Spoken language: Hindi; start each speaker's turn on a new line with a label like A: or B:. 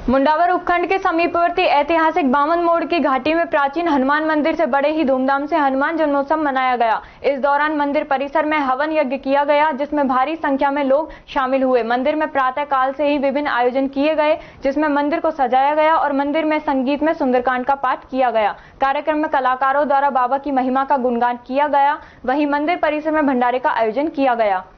A: मुंडावर उपखंड के समीपवर्ती ऐतिहासिक बामन मोड़ की घाटी में प्राचीन हनुमान मंदिर से बड़े ही धूमधाम से हनुमान जन्मोत्सव मनाया गया। इस दौरान मंदिर परिसर में हवन यज्ञ किया गया, जिसमें भारी संख्या में लोग शामिल हुए। मंदिर में प्रातः काल से ही विभिन्न आयोजन किए गए, जिसमें मंदिर को सजाया गया और मंदिर में संगीत में सुंदरकांड का पाठ किया गया। कार्यक्रम में कलाकारों द्वारा बाबा की महिमा का गुणगान किया गया। वहीं मंदिर परिसर में भंडारे का आयोजन किया गया।